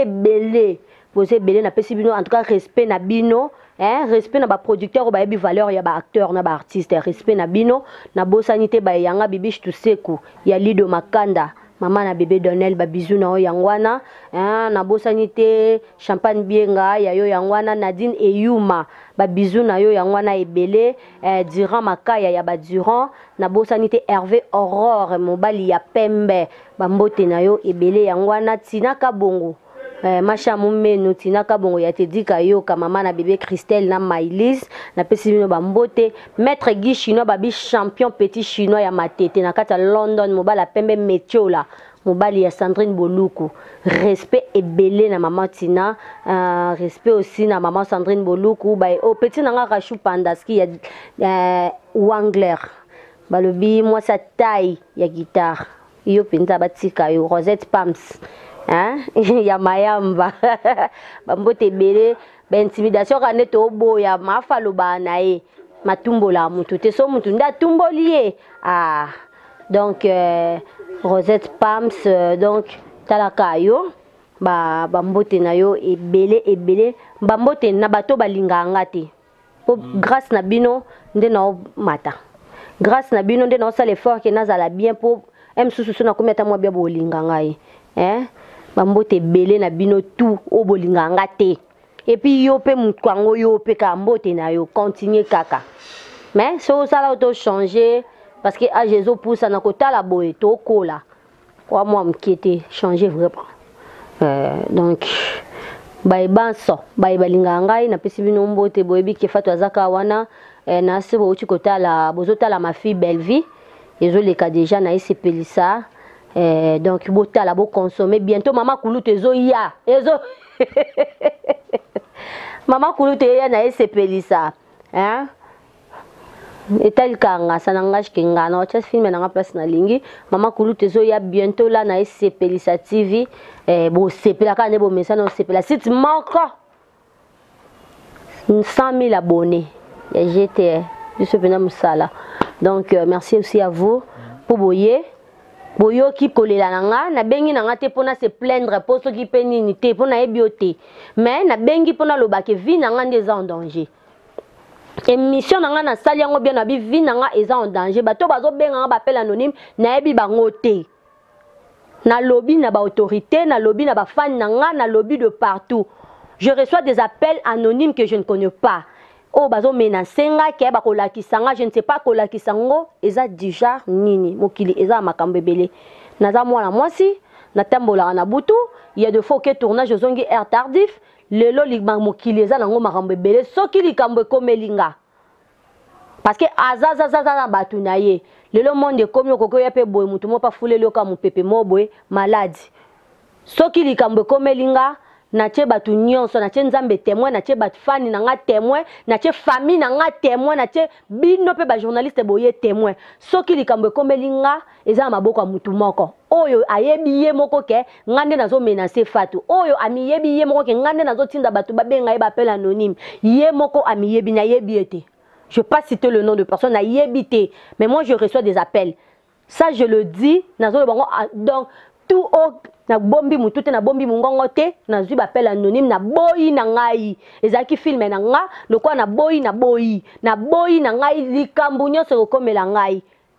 S2: belé na pesi bino en tout cas respect na bino respect na ba producteur ba yebi valeur ya ba acteur na ba artiste respect na bino na bosanité ba yanga bibish tuseku ya Lido Makanda mama na bébé Donnel ba bisou na yangwana na bosanité Champagne Bienga ya yo yangwana Nadine Eyuma ba bisou na yo yangwana ebele Durand Makaya ya ba Durand na bosanité Hervé Aurore mobali ya pembe ba mbote na yo ebele yangwana Tina Kabongo Macha Mumeno Tina Kabongo ya te dika yo ka mama na bébé Christelle na Maïlis na pesi bino ba mbote maître Guy Chinois ba bi champion petit chinois ya matete na kata London mobala pembe metiola mobali ya Sandrine Boluku respect ebele na mama Tina respect aussi na mama Sandrine Boluku ba o petit nanga Rachou Pandaski ya Wangler balobi moi sa taille ya guitare yo pinta batika yo Rosette Pams ya mayamba bambote bele ba intimidation kana to boya mafalo bana matumbola mutu te so mutu nda tumbolié donc Rosette Pams donc talaka yo bambote na yo ebele bambote na bato balinganga te po grâce na bino nde na mata grâce na bino nde na sala effort ke nazala bien po susu na kometa mwa bia bolinganga bambote belé na bino tout o bolinganga te. Et puis yo pe mutwango yo pe ka mbote na yo continuer kaka. Mais so ça là auto changer parce que à Jésus pour ça na kota la boye to kola. Kwa moi m'quitter changer vraiment. Donc bai banso bai balinganga na pesi bino mbote boyebi ke fatu azaka wana na sebo uchi kota la bozota la ma fille Belleville. Ezo leka déjà na isepelisa. Donc bota la bo consommer bientôt maman Kouloute ezo ya ezo maman Kouloute ya na isepelisa hein etal kanga sanangage kenga na wacha film na place na lingi maman Kouloute ezo ya bientôt là na isepelisa TV bo sepela ka ne bo message na sepela site manko 100 000 abonnés et j'étais je suis venu musala donc merci aussi à vous pour boyer boyo ki kolela nanga na bengi nanga te pona se plaindre poso ki penini te pona ebiote mais na bengi pona lobake vie nanga ndeza en danger émission nanga na sali yango bien na bi vie nanga eza en danger bato bazo benga ba appel anonyme na ebi bango te na lobby na ba autorité na lobby na ba fan nanga na lobby de partout je reçois des appels anonymes que je ne connais pas. Oh bazo menacenga ke ba kolakisanga je ne sais pas kolakisango eza déjà nini mokili eza makambo ebele naza mwana mwasi na tambola na butu il y a de fois que tournage zongi air tardif lelo ligba mokili eza nango makambo ebele soki likambo ekomelinga parce que azaza na batu na ye lelo monde komi okoko ya pe boye mutu mo pa fulelo ka mupepe mo boye maladi soki likambo ekomelinga na che batu nyonso na che nzambe témoin na che batu fani na nga témoin na che famille na nga témoin na che bino pe ba journaliste boye témoin soki likambo ekomelinga eza maboko ya mutu moko oyo ayebi ye moko ke ngande nazo menacer fatu oyo amiyebi ye moko ke ngande nazo tinda batu babenga ye bapel anonyme ye moko amiyebi na yebi ete je vais pas citer le nom de personne na yebi te mais moi je reçois des appels ça je le dis nazo le bango donc tout au na bombi mutu te na bombi mungongo te na zui bapel anonyme na boyi na ngai ezaki filme na nga lokwa na boyi na ngai likambu nyonso komela ngai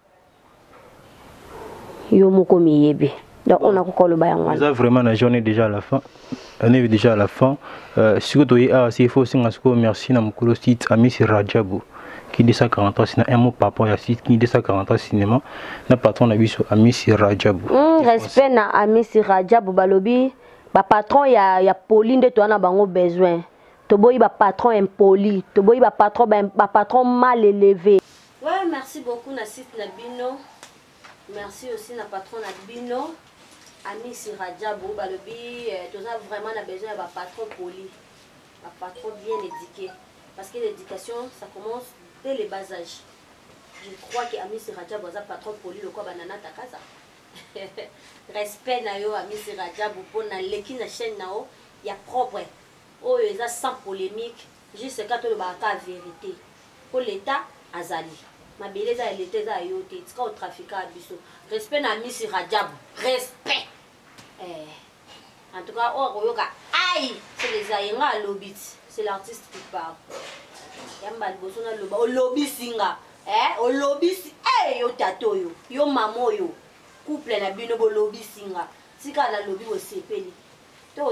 S2: yo moko miyebi donc on a kokolo ba yango
S4: ça vraiment la journée déjà à la fin on est déjà à la fin surtout il faut aussi merci na mukolo site Amisi Rajabu qui dit ça 43 cinéma un mot papa ya site qui dit ça 43 cinéma na patron na biso Amisi Rajabu
S2: respect na Amisi Rajabu balobi ba patron ya poli nde to na bango besoin to boyi ba patron impoli to boyi ba patron mal élevé. Ouais, merci beaucoup na site na bino. Merci aussi na patron na bino Amisi Rajabu balobi to za vraiment na besoin ya ba patron poli, ba patron bien éduqué parce que l'éducation ça commence dès les bas âges. Je crois que Amisi Rajabu a patron poli le quoi banana takaza. Respect na yo Amisi Rajabu pour na leki na chaîne na o ya propre. Oh eza sans polémique, juste quand le baka vérité. Pour l'état azali. Ma beleza l'état za yo te tika au trafic à biso. Respect na Amisi Rajabu. Respect. En tout cas oh yoka aïe, c'est les ayenga lobit, c'est l'artiste qui parle. Yamba liboso na loba o lobby singa o lobby yo tato yo mamo yo couple na bino bo lobby singa sika na lobby o sepeli to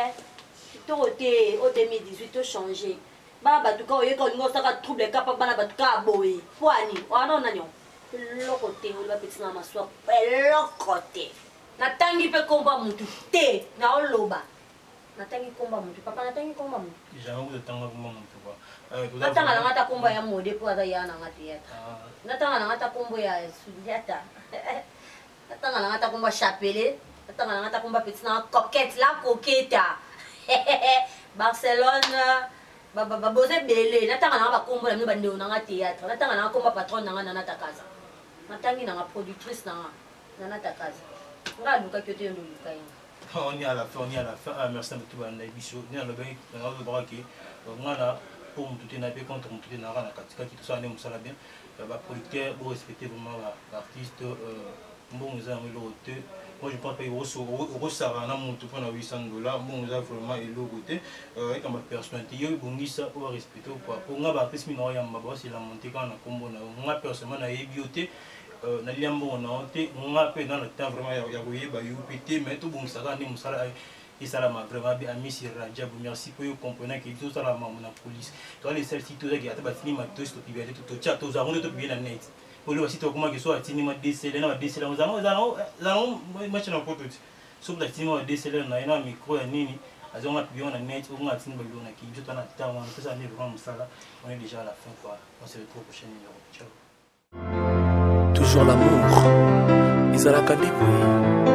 S2: te au 2018 to changer ba ba tuka o yeka ngo saka trouble kapa bana ba tuka boye kwani wana na nyo lokote o ba petina maswa lokote na tangi pe komba mutu te na o loba na tangi komba mutu papa na tangi komba mutu
S4: jamais vous tanga komba mutu quoi
S2: natanga na ngata kombo ya mode po ata ya na ngati ya natanga na ngata kombo ya sudiata natanga na ngata kombo chapelé natanga na ngata kombo petit na coquette la coqueta Barcelone ba bose belé natanga na ba kombo na ba ndeo na ngati ya natanga na kombo patron na ngana natakaza natangi na productrice na nata kaza nga luka kyote ndo luka yin
S4: on est à la fin merci à tout banda biso ni na lobi na lo baraki ngana pour tout na pe contre tout na na katika kitu sana musala bien ba producteur pour respecter vraiment l'artiste bon nous avons le côté moi je pense pas au sara na montu pour na $800 bon nous avons vraiment et le côté avec ma personnalité yo bongisa pour respecter pour nga ba artiste mino ya mabwa c'est la montée quand na kombo na nga personnellement na yebioté na liambo na te nga pe dans le temps vraiment ya koyeba yo pété mais tout bon ça ga ni musala et ça la m'a vraiment bien ami sur Rajab merci pour yo comprendre que tout ça la maman na police toi les celles ci tout ça qui a batini ma tout stop bien tout chat tout ça on tout bien net pour le aussi comment que soit tini ma déceler na déceler nous allons moi je n'en pas tout sauf la tini ma déceler na ina micro ya nini azonga bien na net on a tini ba na ki tout na temps on ça n'est vraiment musala on est déjà à la fin quoi on se retrouve au prochain numéro ciao
S1: toujours l'amour. Ils ont la